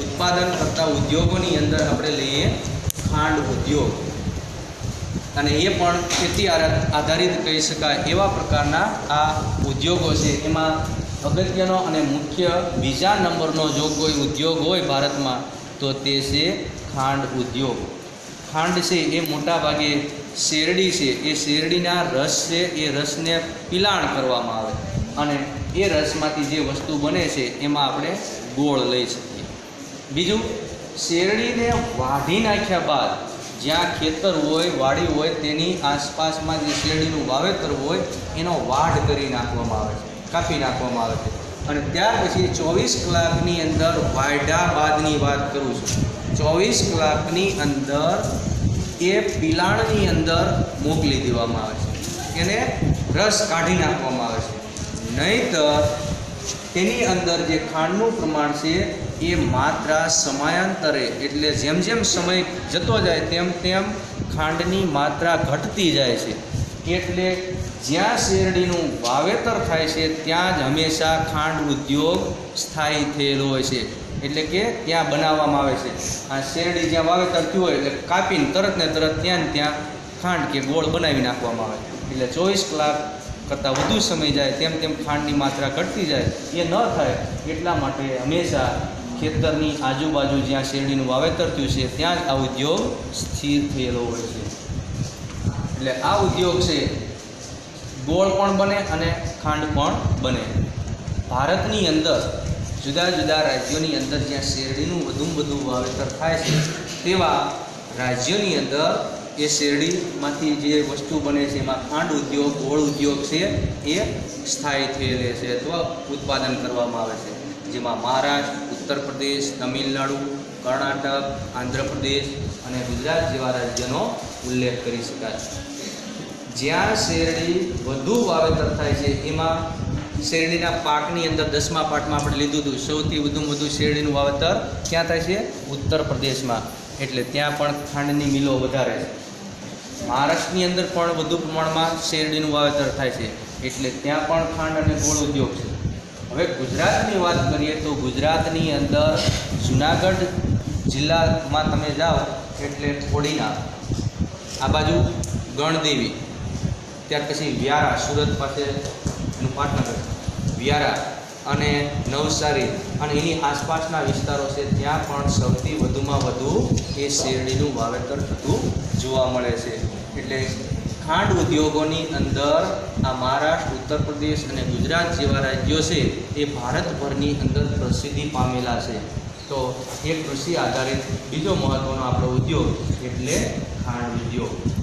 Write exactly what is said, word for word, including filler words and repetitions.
उत्पादन करता उद्योगोनी अंदर आपणे लईए खांड उद्योग અને એ પણ ખેતી આધારિત કહી શકાય એવા પ્રકારના આ ઉદ્યોગો છે। એમાં અગત્યનો અને મુખ્ય બીજા નંબરનો જો કોઈ ઉદ્યોગ હોય ભારતમાં તો તે છે ખાંડ ઉદ્યોગ। ખાંડ છે એ મોટા ભાગે શેરડી છે, એ શેરડીના રસ છે એ રસને પીલાણ કરવામાં આવે અને એ રસમાંથી જે વસ્તુ બને છે એમાં આપણે ગોળ લઈ શકીએ। બીજું, શેરડીને વાઢી નાખ્યા બાદ જ્યાં ખેતર હોય, વાડી હોય, તેની આસપાસમાં જે શેરડીનું વાવેતર હોય એનો વાઢ કરી નાખવામાં આવે છે, કાપી નાખવામાં આવે છે અને ત્યાર પછી ચોવીસ કલાકની અંદર વાઢ્યા બાદની વાત કરું છું, ચોવીસ કલાકની અંદર એ પીલાણની અંદર મોકલી દેવામાં આવે છે, એને રસ કાઢી નાખવામાં આવે છે। નહીંતર તેની અંદર જે ખાંડનું પ્રમાણ છે એ માત્રા સમયાંતરે એટલે જેમ જેમ સમય જતો જાય તેમ તેમ ખાંડની માત્રા ઘટતી જાય છે। એટલે જ્યાં શેરડીનું વાવેતર થાય છે ત્યાં જ હંમેશા ખાંડ ઉદ્યોગ સ્થાયી થયેલો હોય છે, એટલે કે ત્યાં બનાવવામાં આવે છે। આ શેરડી જ્યાં વાવેતર થયું હોય એટલે કાપીને તરત ને તરત ત્યાં ને ત્યાં ખાંડ કે ગોળ બનાવી નાખવામાં આવે, એટલે ચોવીસ કલાક કરતાં વધુ સમય જાય તેમ તેમ ખાંડની માત્રા ઘટતી જાય। એ ન થાય એટલા માટે હંમેશા ખેતરની આજુબાજુ જ્યાં શેરડીનું વાવેતર થયું છે ત્યાં જ આ ઉદ્યોગ સ્થિર થયેલો હોય છે। એટલે આ ઉદ્યોગ છે ગોળ પણ બને અને ખાંડ પણ બને। ભારતની અંદર જુદા જુદા રાજ્યોની અંદર જ્યાં શેરડીનું વધુમાં વધુ વાવેતર થાય છે તેવા રાજ્યોની અંદર એ શેરડીમાંથી જે વસ્તુ બને છે એમાં ખાંડ ઉદ્યોગ, ગોળ ઉદ્યોગ છે એ સ્થાયી થયેલી છે અથવા ઉત્પાદન કરવામાં આવે છે, જેમાં મહારાષ્ટ્ર, ઉત્તર પ્રદેશ, તમિલનાડુ, કર્ણાટક, આંધ્રપ્રદેશ અને ગુજરાત જેવા રાજ્યનો ઉલ્લેખ કરી શકાય। જ્યાં શેરડી વધુ વાવેતર થાય છે એમાં શેરડીના પાકની અંદર દસમા પાઠમાં આપણે લીધું હતું, સૌથી વધુમાં વધુ શેરડીનું વાવેતર ક્યાં થાય છે? ઉત્તર પ્રદેશમાં, એટલે ત્યાં પણ ખાંડની મિલો વધારે છે। મહારાષ્ટ્રની અંદર પણ વધુ પ્રમાણમાં શેરડીનું વાવેતર થાય છે, એટલે ત્યાં પણ ખાંડ અને ગોળ ઉદ્યોગ છે। હવે ગુજરાતની વાત કરીએ તો ગુજરાતની અંદર જુનાગઢ જિલ્લામાં તમે જાઓ એટલે થોડીના, આ બાજુ ગણદેવી, ત્યાર પછી વ્યારા, સુરત પાસે એનું પાટનગર, વ્યારા અને નવસારી અને એની આસપાસના વિસ્તારો છે ત્યાં પણ સૌથી વધુમાં વધુ એ શેરડીનું વાવેતર થતું જોવા મળે છે। એટલે ખાંડ ઉદ્યોગોની અંદર આ મહારાષ્ટ્ર, ઉત્તર પ્રદેશ અને ગુજરાત જેવા રાજ્યો છે એ ભારતભરની અંદર પ્રસિદ્ધિ પામેલા છે। તો એ કૃષિ આધારિત બીજો મહત્ત્વનો આપણો ઉદ્યોગ એટલે ખાંડ ઉદ્યોગ।